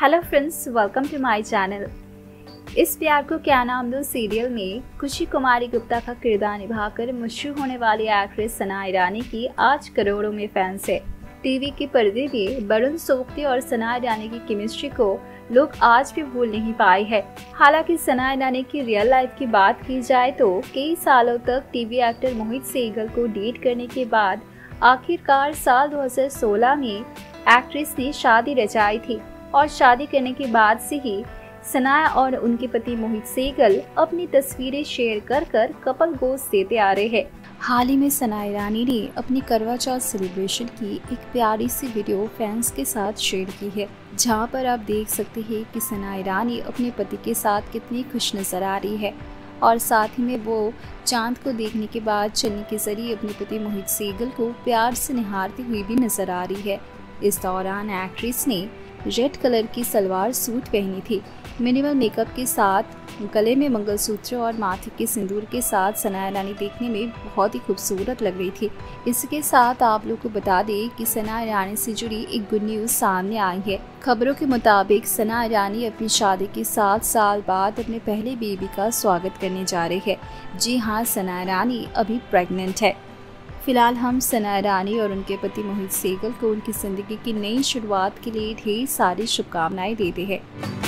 Hello friends, welcome to my channel. इस प्यार को क्या नाम दो सीरियल में खुशी कुमारी गुप्ता का किरदार निभाकर मशहूर होने वाली एक्ट्रेस सना ईरानी की आज करोड़ों में फैंस है। टीवी के पर्दे पे वरुण सोपती और सना ईरानी की केमिस्ट्री को लोग आज भी भूल नहीं पाए हैं। हालांकि सना ईरानी की रियल लाइफ की बात की जाए तो कई सालों तक टीवी एक्टर मोहित सेहगल को डेट करने के बाद आखिरकार साल 2016 में एक्ट्रेस ने शादी रचाई थी और शादी करने के बाद से ही सना और उनके पति मोहित सेहगल अपनी तस्वीरें शेयर कर कपल गोस्ट देते आ रहे हैं। हाल ही में सना ईरानी ने अपनी करवा चौथ सेलिब्रेशन की एक प्यारी सी वीडियो फैंस के साथ शेयर की है, जहां पर आप देख सकते हैं कि सना ईरानी अपने पति के साथ कितनी खुश नजर आ रही है और साथ ही में वो चांद को देखने के बाद चलने के जरिए अपने पति मोहित सेहगल को प्यार से निहारती हुई भी नजर आ रही है। इस दौरान एक्ट्रेस ने रेड कलर की सलवार सूट पहनी थी। मिनिमल मेकअप के साथ गले में मंगलसूत्र और माथे के सिंदूर के साथ सना ईरानी देखने में बहुत ही खूबसूरत लग रही थी। इसके साथ आप लोग को बता दें कि सना ईरानी से जुड़ी एक गुड न्यूज सामने आई है। खबरों के मुताबिक सना ईरानी अपनी शादी के 7 साल बाद अपने पहले बेबी का स्वागत करने जा रही है। जी हाँ, सना ईरानी अभी प्रेग्नेंट है। फिलहाल हम सना ईरानी और उनके पति मोहित सेहगल को उनकी जिंदगी की नई शुरुआत के लिए ढेर सारी शुभकामनाएं देते हैं।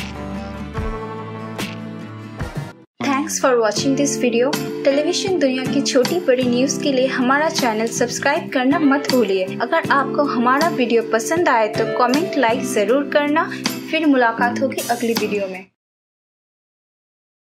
Thanks for watching this video. Television दुनिया की छोटी बड़ी न्यूज़ के लिए हमारा चैनल सब्सक्राइब करना मत भूलिए। अगर आपको हमारा वीडियो पसंद आए तो कमेंट लाइक ज़रूर करना। फिर मुलाकात होगी अगली वीडियो में।